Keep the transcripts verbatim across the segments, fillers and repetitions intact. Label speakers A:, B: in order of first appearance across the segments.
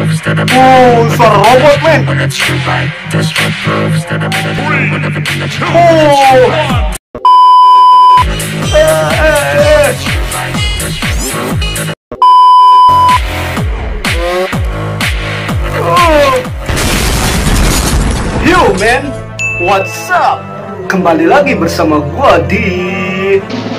A: Oh, suara robot, men. Oh. Eh, eh, eh. Oh. Yo, man, what's up? Kembali lagi bersama gua di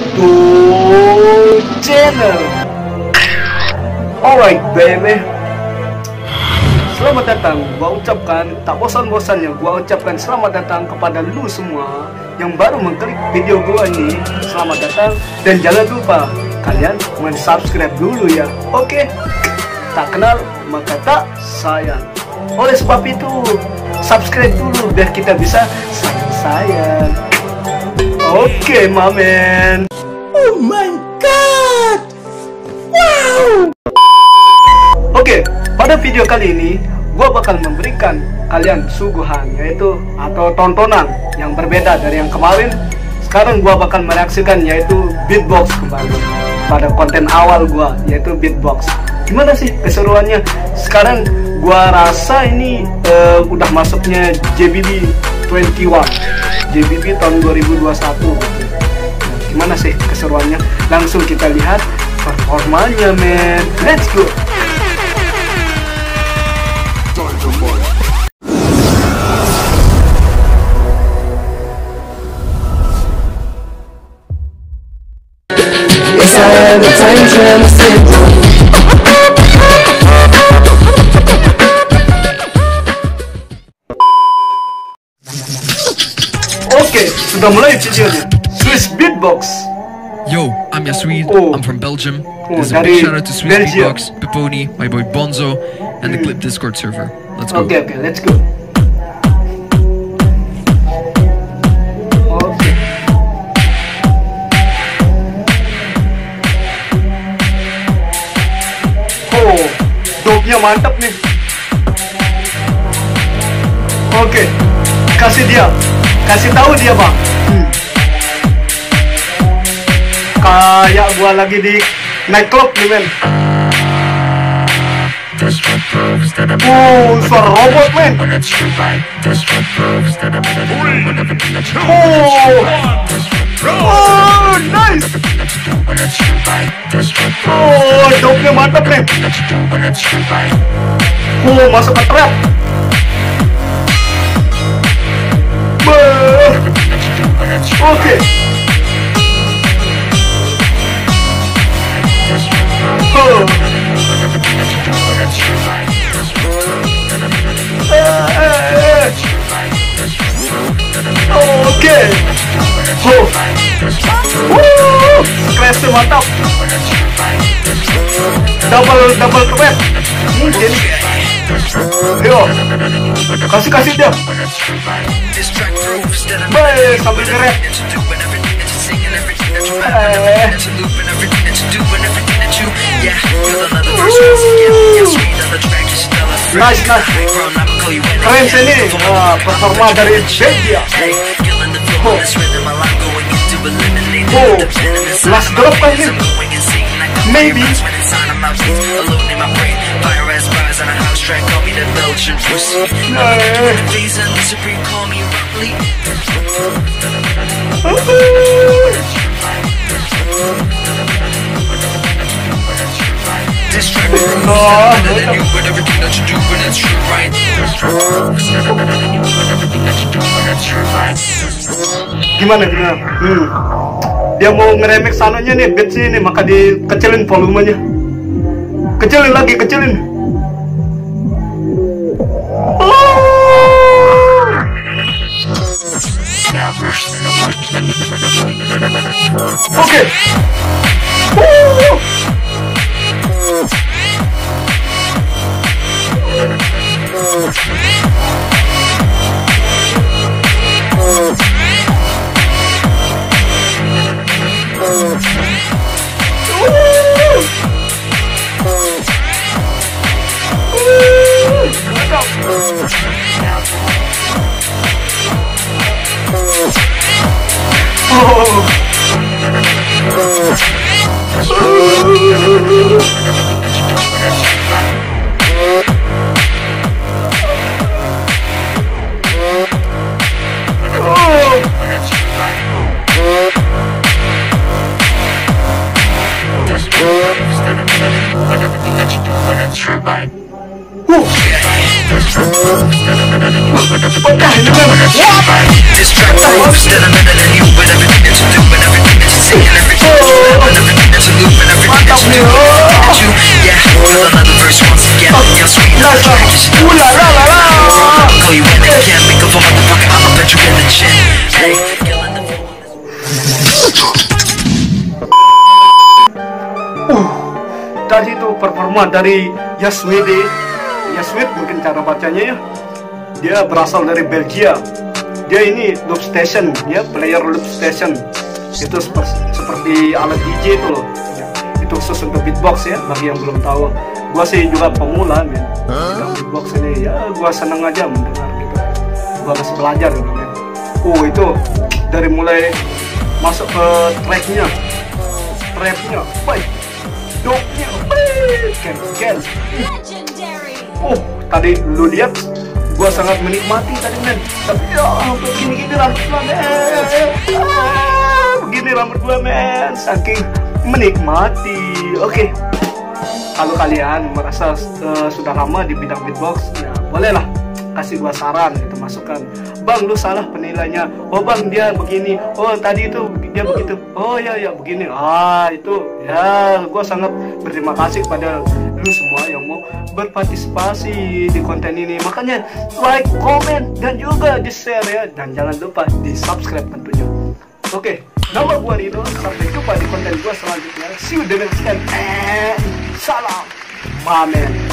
A: Dugem. Alright, baby. Selamat datang, gua ucapkan, tak bosan-bosannya gua ucapkan selamat datang kepada lu semua yang baru mengklik video gua ini. Selamat datang, dan jangan lupa kalian men-subscribe dulu ya. Oke? Tak kenal maka tak sayang. Oleh sebab itu, subscribe dulu biar kita bisa sayang-sayang. Oke, mamen.
B: Oh my god. Wow.
A: Oke, pada video kali ini gua bakal memberikan kalian suguhan, yaitu atau tontonan yang berbeda dari yang kemarin. Sekarang gua bakal mereaksikan yaitu beatbox kembali pada konten awal gua, yaitu beatbox. Gimana sih keseruannya? Sekarang gua rasa ini uh, udah masuknya J B B dua puluh satu, J B B tahun dua ribu dua puluh satu. Nah, gimana sih keseruannya? Langsung kita lihat performanya, men. Let's go. Oke, sudah mulai videonya. Swiss Beatbox.
C: Yo, I'm Yasweed.
A: Oh.
C: I'm from Belgium.
A: Oh,
C: There's a
A: Dari,
C: big shout out to Swiss
A: Belgia.
C: Beatbox, Peponi, my boy Bonzo, and the Clip Discord server. Let's go.
A: Oke, oke, let's go. Oke. Oh, dope-nya mantap nih. Oke, kasih dia, kasih tahu dia, bang. Hmm. Kayak gua lagi di nightclub nih, men. Oh, suara robot, men. Oh, oh, nice. Oh, dope-nya mantap, men. Oh, masuk ke trap. Oke. Oh. Oke. Oh. Wuh, scratch mantap. Double double trap. Mungkin. Yo, kasih kasih dia. Baik, sambil nge-rap. Eh. Nice, nice. Keren sini. Wah, performa dari Belgia. Oh, oh, last drop kan ini. Maybe. Gimana gimana? Hmm. Dia mau nge-remix sananya nih, beat sini, maka dikecilin volumenya. Kecilin lagi, kecilin. Oke.
D: baik.
A: Uh. Pecah ini men.
C: This track proves that I'm better than you with everything that you do and everything that you say and everything that you have and everything that you do and everything that you do and everything that you, yeah. Fill another verse once again. You're sweet as a track.
A: Ooh la la la la.
C: Call you when I can. Make up a motherfucker. I'ma bet you in the chin. Hey, killing the flow.
A: Uh, tadi itu performa dari Yaswid, Yaswid mungkin cara bacanya ya. Dia berasal dari Belgia. Dia ini loop station, ya player loop station. Itu seperti, seperti alat D J itu loh. Itu khusus untuk beatbox ya. Bagi yang belum tahu, gua sih juga pemula men. Huh? Beatbox ini ya, gua seneng aja mendengar gitu. Gua masih belajar gitu men. Oh itu dari mulai masuk ke tracknya, trapnya, baik. Dognya, ken ken. Oh, tadi lu lihat, gua sangat menikmati tadi men. Tapi ya, begini-gini rambut gua men. Ah, begini rambut gua men, saking menikmati. Oke, okay. Kalau kalian merasa uh, sudah lama di bidang beatbox, ya bolehlah kasih gua saran gitu, masukan. Bang, lu salah penilainya. Oh bang, dia begini. Oh tadi itu dia begitu. Oh ya ya begini. Ah itu ya, gua sangat berterima kasih kepada lu semua yang mau berpartisipasi di konten ini. Makanya like, komen, dan juga di share ya. Dan jangan lupa di subscribe tentunya. Oke, nama gua Rido. Sampai jumpa di konten gua selanjutnya. See you the next time. And salam, mamen.